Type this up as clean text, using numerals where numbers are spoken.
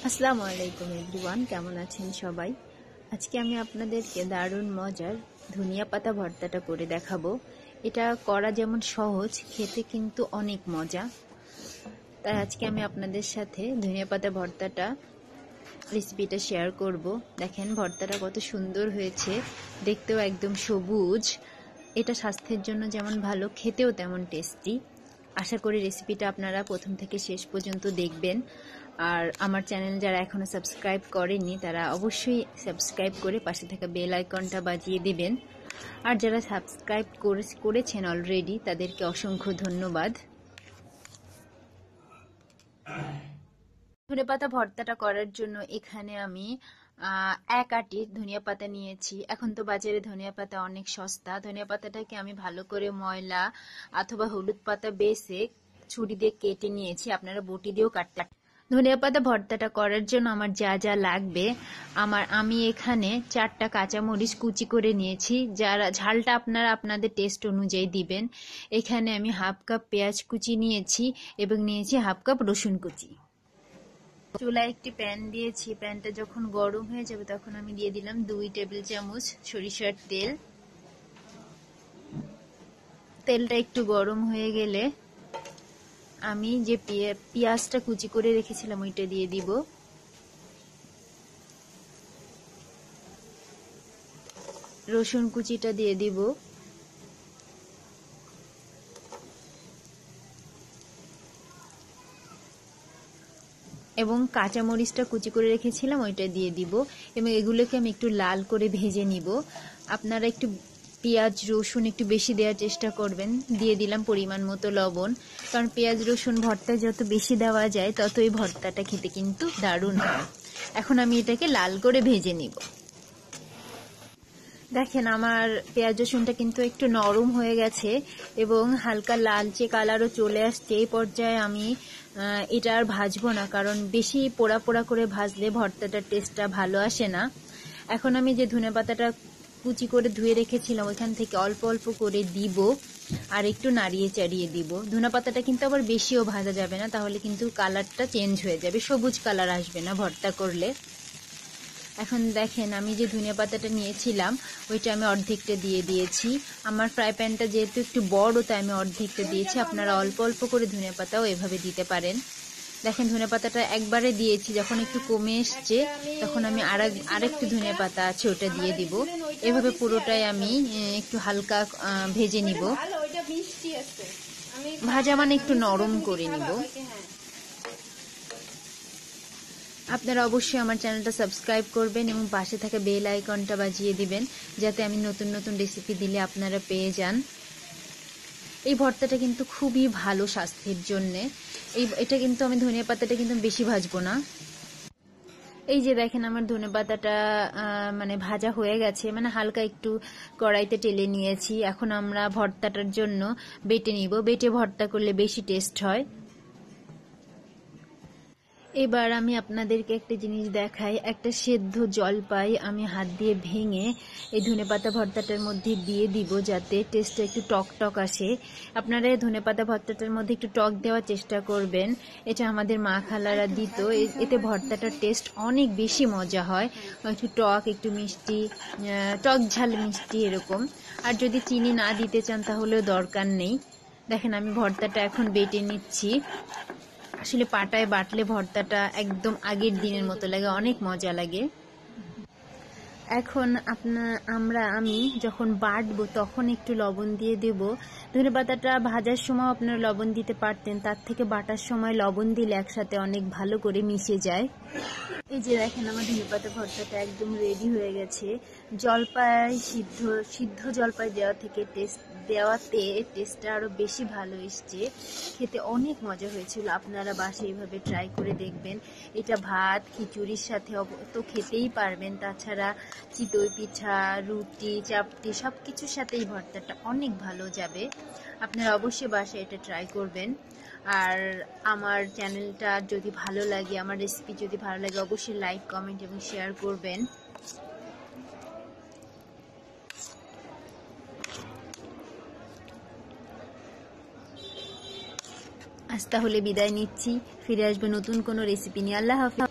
আসসালামু আলাইকুম এভরিওয়ান, কেমন আছেন সবাই? আজকে আমি আপনাদেরকে দারুণ মজার ধনিয়া পাতা ভর্তাটা করে দেখাবো। এটা করা যেমন সহজ, খেতে কিন্তু অনেক মজা। তাই আজকে আমি আপনাদের সাথে ধনিয়া পাতা ভর্তাটা রেসিপিটা শেয়ার করব। দেখেন ভর্তাটা কত সুন্দর হয়েছে, দেখতেও একদম সবুজ। এটা স্বাস্থ্যের জন্য যেমন ভালো, খেতেও তেমন টেস্টি। আশা করি রেসিপিটা আপনারা প্রথম থেকে শেষ পর্যন্ত দেখবেন। আর আমার চ্যানেল যারা এখনো সাবস্ক্রাইব করেনি তারা অবশ্যই সাবস্ক্রাইব করে পাশে থাকা বেল আইকনটা বাজিয়ে দিবেন। আর যারা সাবস্ক্রাইব করেছেন অলরেডি তাদেরকে অসংখ্য ধন্যবাদ। ধনেপাতা ভর্তাটা করার জন্য এখানে আমি 1 আঁটি ধনিয়া পাতা নিয়েছি। এখন তো বাজারে ধনিয়া পাতা অনেক সস্তা। ধনিয়া পাতাটাকে আমি ভালো করে ময়লা অথবা হলুদ পাতা বেছে ছুরি দিয়ে কেটে নিয়েছি। আপনারা বটি দিয়েও কাটতে। ধনিয়া পাতা ভর্তাটা করার জন্য আমার যা যা লাগবে, আমি এখানে 4টা কাঁচামরিচ কুচি করে নিয়েছি। যারা ঝালটা আপনারা আপনাদের টেস্ট অনুযায়ী দিবেন। এখানে আমি 1/2 কাপ পেঁয়াজ কুচি নিয়েছি এবং নিয়েছি 1/2 কাপ রসুন কুচি। চুলায় একটি প্যান দিয়েছি। প্যানটা যখন গরম হয়ে যাবে তখন আমি দিয়ে দিলাম 2 টেবিল চামচ সরিষার তেল। তেলটা একটু গরম হয়ে গেলে আমি যে পেঁয়াজটা কুচি করে রেখেছিলাম ওইটা দিয়ে দিব। রসুন কুচিটা দিয়ে দিব। এবং কাঁচামরিচটা কুচি করে রেখেছিলাম ওইটা দিয়ে দিব এবং এগুলোকে আমি একটু লাল করে ভেজে নিব। আপনারা একটু পেঁয়াজ রসুন একটু বেশি দেওয়ার চেষ্টা করবেন। দিয়ে দিলাম পরিমাণ মতো লবণ, কারণ পেঁয়াজ রসুন ভর্তায় যত বেশি দেওয়া যায় ততই ভর্তাটা খেতে কিন্তু দারুণ হয়। এখন আমি এটাকে লাল করে ভেজে নিব। দেখেন আমার পেঁয়াজ রসুনটা কিন্তু একটু নরম হয়ে গেছে এবং হালকা লালচে কালারও চলে আসছে। এই পর্যায়ে আমি এটা আর ভাজবো না, কারণ বেশি পোড়া পোড়া করে ভাজলে ভর্তাটার টেস্টটা ভালো আসে না। এখন আমি যে ধনেপাতাটা কুচি করে ধুয়ে রেখেছিলাম ওইখান থেকে অল্প অল্প করে দিব আর একটু নাড়িয়ে চাড়িয়ে দিব। ধনেপাতাটা কিন্তু আবার বেশিও ভাজা যাবে না, তাহলে কিন্তু কালারটা চেঞ্জ হয়ে যাবে, সবুজ কালার আসবে না ভর্তা করলে। এখন দেখেন আমি যে ধনিয়া পাতাটা নিয়েছিলাম ওইটা আমি অর্ধেকটা দিয়ে দিয়েছি। আমার ফ্রাই প্যানটা যেহেতু একটু বড় তাই আমি অর্ধেকটা দিয়েছি। আপনারা অল্প অল্প করে ধনিয়া পাতাও এভাবে দিতে পারেন। দেখেন ধনিয়া পাতাটা একবারে দিয়েছি, যখন একটু কমে এসছে তখন আমি আরেকটু ধনিয়া পাতা আছে ওটা দিয়ে দিব। এভাবে পুরোটাই আমি একটু হালকা ভেজে নিব। ভাজা মানে একটু নরম করে নিব। আপনারা অবশ্যই আমার চ্যানেলটা সাবস্ক্রাইব করবেন এবং পাশে থাকা বেল আইকনটা বাজিয়ে দিবেন, যাতে আমি নতুন নতুন রেসিপি দিলে আপনারা পেয়ে যান। এই ভর্তাটা কিন্তু খুবই ভালো স্বাস্থ্যের জন্যে। এটা কিন্তু আমি ধনিয়া পাতাটা কিন্তু বেশি ভাজবো না। এই যে দেখেন আমার ধনেপাতাটা মানে ভাজা হয়ে গেছে, মানে হালকা একটু কড়াইতে টেলে নিয়েছি। এখন আমরা ভর্তাটার জন্য বেটে নিব। বেটে ভর্তা করলে বেশি টেস্ট হয়। এবার আমি আপনাদেরকে একটা জিনিস দেখাই। একটা সেদ্ধ জলপাই আমি হাত দিয়ে ভেঙে এই ধনেপাতা ভর্তাটার মধ্যে দিয়ে দিব, যাতে টেস্টটা একটু টক টক আসে। আপনারা এই ধনেপাতা ভর্তাটার মধ্যে একটু টক দেওয়ার চেষ্টা করবেন। এটা আমাদের মা খালারা দিত, এতে ভর্তাটার টেস্ট অনেক বেশি মজা হয়। একটু টক, একটু মিষ্টি, টক ঝাল মিষ্টি এরকম। আর যদি চিনি না দিতে চান তাহলেও দরকার নেই। দেখেন আমি ভর্তাটা এখন বেটে নিচ্ছি। আসলে পাটায় বাটলে ভর্তাটা একদম আগের দিনের মতো লাগে, অনেক মজা লাগে। এখন আমি যখন বাটবো তখন একটু লবণ দিয়ে দেব। ধনেপাতাটা ভাজার সময় আপনারা লবণ দিতে পারতেন, তার থেকে বাটার সময় লবণ দিলে একসাথে অনেক ভালো করে মিশে যায়। এই যে দেখেন আমার ধনেপাতা ভর্তাটা একদম রেডি হয়ে গেছে। জলপাই সিদ্ধ জলপাই দেওয়াতে টেস্টটা আরো বেশি ভালো এসছে। খেতে অনেক মজা হয়েছিল। আপনারা বাসায় এইভাবে ট্রাই করে দেখবেন। এটা ভাত খিচুড়ির সাথে তো খেতেই পারবেন, তাছাড়া চিতই পিঠা, রুটি, চাপটি সবকিছুর সাথে এই ভর্তাটা অনেক ভালো যাবে। আপনারা অবশ্যই বাসায় এটা ট্রাই করবেন। আর আমার চ্যানেলটা যদি ভালো লাগে, আমার রেসিপি যদি ভালো লাগে, অবশ্যই লাইক, কমেন্ট এবং শেয়ার করবেন। আজ তাহলে বিদায় নিচ্ছি। ফিরে আসবে নতুন কোনো রেসিপি নিয়ে। আল্লাহ হাফেজ।